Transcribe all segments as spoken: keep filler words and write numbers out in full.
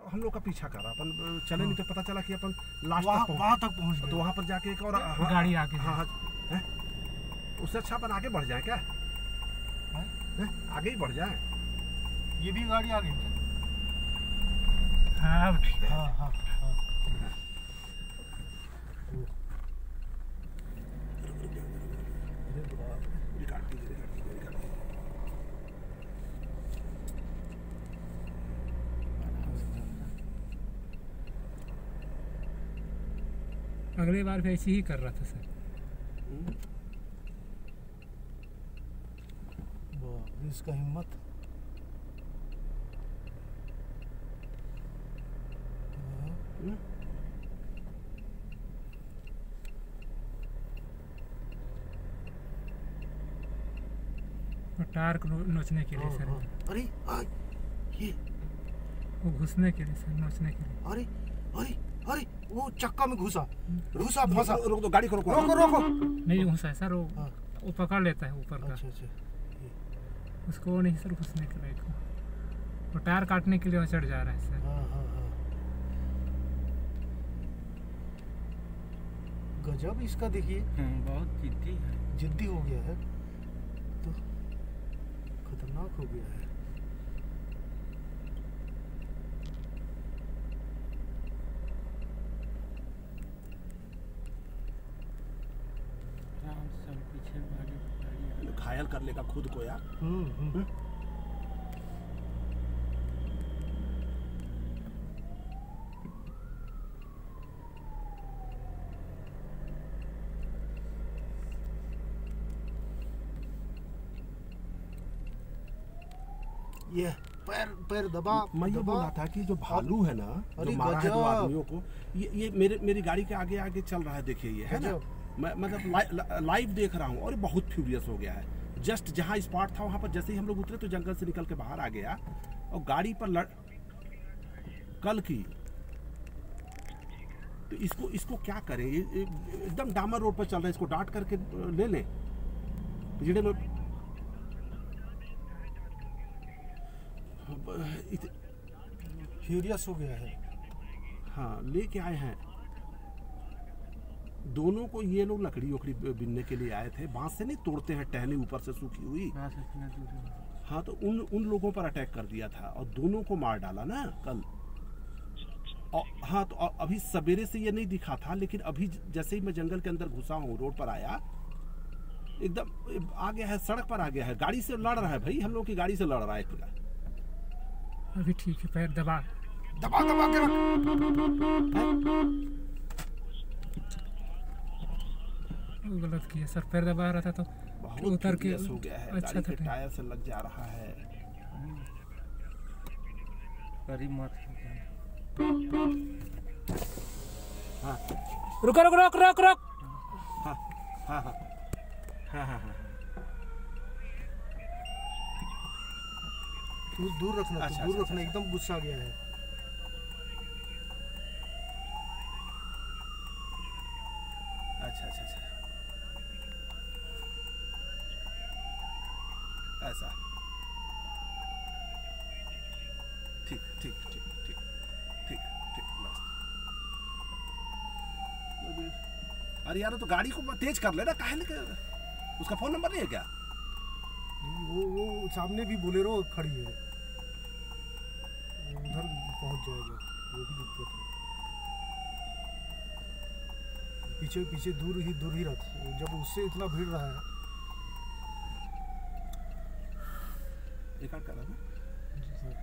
हम लोग का पीछा कर रहा, अपन चले नहीं तो पता चला कि अपन लास्ट तक वहाँ तक पहुँच गए, तो वहाँ पर जाके एक और हाँ, गाड़ी आगे हाँ हाँ है? उससे अच्छा अपन आगे बढ़ जाए क्या है? आगे ही बढ़ जाए। ये भी गाड़ी आ गई क्या? हाँ ठीक है। हाँ हाँ हाँ अगली बार भी ऐसे ही कर रहा था सर। इसका हिम्मत। टायर को नोचने के लिए सर। अरे आ, ये वो घुसने के लिए सर, नोचने के लिए। अरे अरे अरे वो चक्का में घुसा घुसा फंसा। रोक दो गाड़ी को, रोको रोको रोको। नहीं घुसा है सर, वो हाँ। वो पकड़ लेता है ऊपर का। अच्छा अच्छा। उसको वो नहीं सर घुसने के लिए को, वो टायर काटने के लिए वो चढ़ जा रहा है सर। हाँ हाँ हाँ। गजब इसका देखिए, बहुत जिद्दी है, जिद्दी हो गया है तो खतरनाक हो गया है। पीछे गाड़ी घायल कर लेगा खुद को यार। हम्म हम्म। ये पैर पैर दबा। मैं ये बोल रहा था कि जो भालू है ना, जो मारा है दो आदमियों को, ये ये मेरे मेरी गाड़ी के आगे आगे चल रहा है, देखिए ये है ना, मैं मतलब ला, लाइव देख रहा हूँ और ये बहुत फ्यूरियस हो गया है। जस्ट जहाँ स्पॉट था वहाँ पर जैसे ही हम लोग उतरे तो जंगल से निकल के बाहर आ गया और गाड़ी पर लड़ कल की। तो इसको इसको क्या करें, ये एकदम डामर रोड पर चल रहा है, इसको डांट करके ले लें जिड़े में फ्यूरियस हो गया है। हाँ लेके आए हैं दोनों को। ये लोग लकड़ी उकड़ी बिनने के लिए आए थे, बांस से नहीं तोड़ते हैं टहनी ऊपर से सूखी हुई। हाँ तो उन उन लोगों पर अटैक कर दिया था और दोनों को मार डाला ना कल। और हाँ तो अभी सवेरे से ये नहीं दिखा था, लेकिन अभी जैसे ही मैं जंगल के अंदर घुसा हूँ, रोड पर आया, एकदम आ गया है, सड़क पर आ गया है, गाड़ी से लड़ रहा है भाई, हम लोग की गाड़ी से लड़ रहा है। अभी ठीक है, पैर दबा दबा दबा के रख। गलत किया सर, पैर दबा रहा था तो बहुत उतर के हो गया है, अच्छा गाड़ी था, के टायर से लग जा रहा है। करीब मत। हाँ रुको रुको रोक रोक रोक। हाँ हाँ हाँ हाँ हाँ हाँ दूर दूर रखना, अच्छा, दूर अच्छा, रखना, अच्छा। एकदम गुस्सा गया है। अच्छा अच्छा अच्छा ऐसा ठीक ठीक ठीक ठीक ठीक ठीक लास्ट। अरे यार तो गाड़ी को तेज कर लेना, काहे लेके, उसका फोन नंबर नहीं है क्या? वो वो सामने भी बोलेरो खड़ी है, उधर पहुंच जाएगा, वो भी दिक्कत है। पीछे पीछे दूर ही दूर ही रख, जब उससे इतना भीड़ रहा है। रिकॉर्ड कर रहा है ना?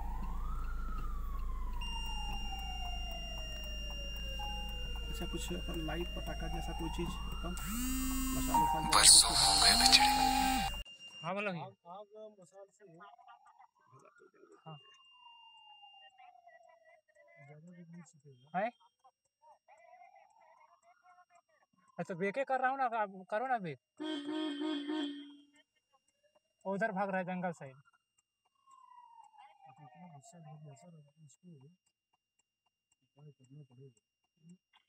अच्छा कुछ अपन लाइट पटाखा जैसा कोई चीज अपन मसाले मसाले बरसों हो गए बिछड़े। हाँ बोलो भैया। आग मसाल से हाँ है। अच्छा बेके कर रहा हूँ ना, करो ना बेक। उधर भाग रहा है जंगल साइड। इतना गुस्सा हो गया सर, इसको करना पड़ेगा।